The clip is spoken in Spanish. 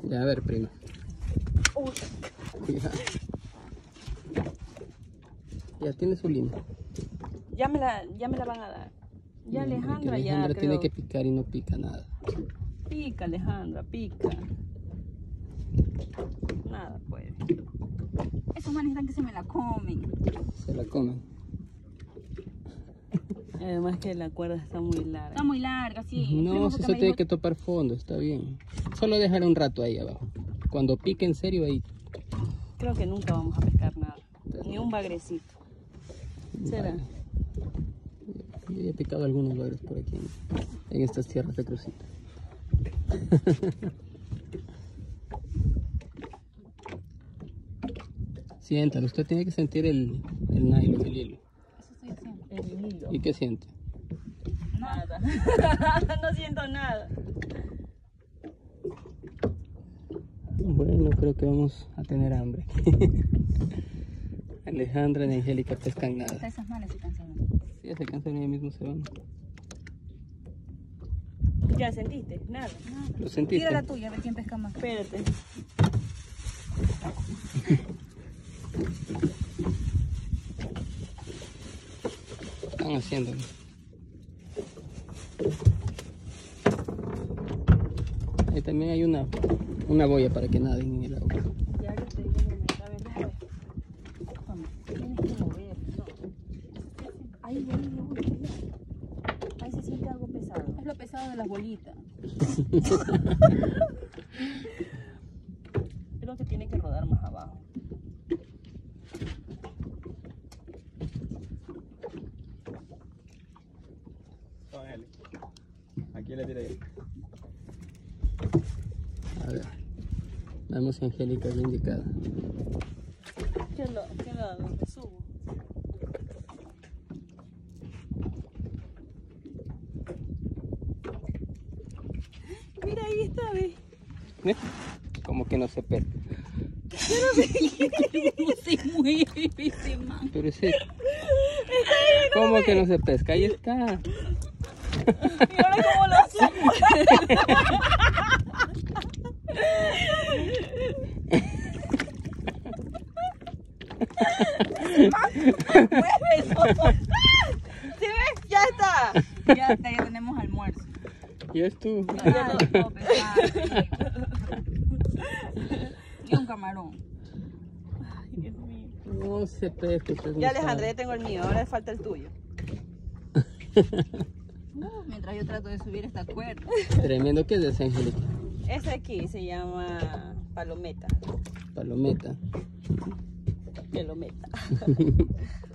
Ya, a ver, prima. Uy. Cuidado. Ya tiene su línea. Ya me la van a dar. Ya Alejandra ya Alejandra creo. tiene que picar y no pica nada. Pica, Alejandra, pica. Nada puede. Esos manes están que se me la comen. Se la comen. Además que la cuerda está muy larga. Está muy larga, sí. No, Primo, si porque eso me tiene dijo- que topar fondo, está bien. Solo dejar un rato ahí abajo. Cuando pique en serio ahí. Creo que nunca vamos a pescar nada. Ni un bagrecito. ¿Será? Vale. Yo ya he picado algunos bagres por aquí en estas tierras de Crucita. Siéntalo, usted tiene que sentir el nylon, el hilo. Eso estoy haciendo. El hilo. ¿Y qué siente? Nada. No siento nada. Bueno, creo que vamos a tener hambre. Alejandra y Angélica pescan nada. Hasta esas manes se cansan. Si ya se cansan, ellos mismos se van. ¿Ya sentiste? Nada. ¿Lo sentiste? Tira la tuya, a ver quién pesca más. Espérate. Están haciéndolo. Ahí también hay una boya para que naden en el agua. Ya yo te dije, a ver, déjame. Tienes que mover, no. Ahí. Ahí se siente algo pesado. Es lo pesado de las bolitas. Creo que tiene que rodar más abajo. Aquí le tiré. A ver. Vamos si Angélica es la indicada. ¿Qué lo subo? Mira, ahí está, ve. ¿Eh? Como que no se pesca. No se mueve ese man. Pero ese... ¿Cómo que no se pesca? Ahí está. ¿Y ahora cómo lo subo? ¿Sí ves? Ya está. Ya está, ya tenemos almuerzo. Y es tú. Ya no puedo pescar, y un camarón. Ay, Dios mío. No se pesca. usted no Ya, Alejandra, sabe. ya tengo el mío. Ahora falta el tuyo. Mientras yo trato de subir esta cuerda. Tremendo. ¿Qué es ese, Angélica? Ese aquí se llama palometa. Palometa. Palometa.